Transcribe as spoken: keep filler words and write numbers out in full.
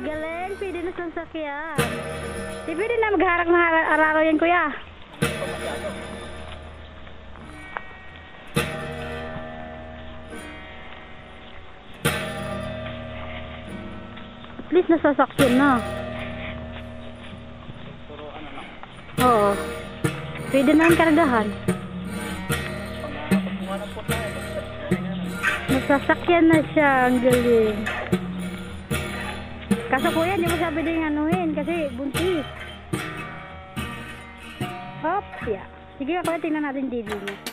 Galing, pwede na sasakyan. Di pwede na magharang na araro yan, kuya. At least nasasakyan na. Oo. Pwede na ang karagahan. Nasasakyan na siya, ang galing. Kaso kuya, hindi mo sabi din anuhin kasi buntis. Hop, yeah. Sige kuya, tingnan natin dito niya.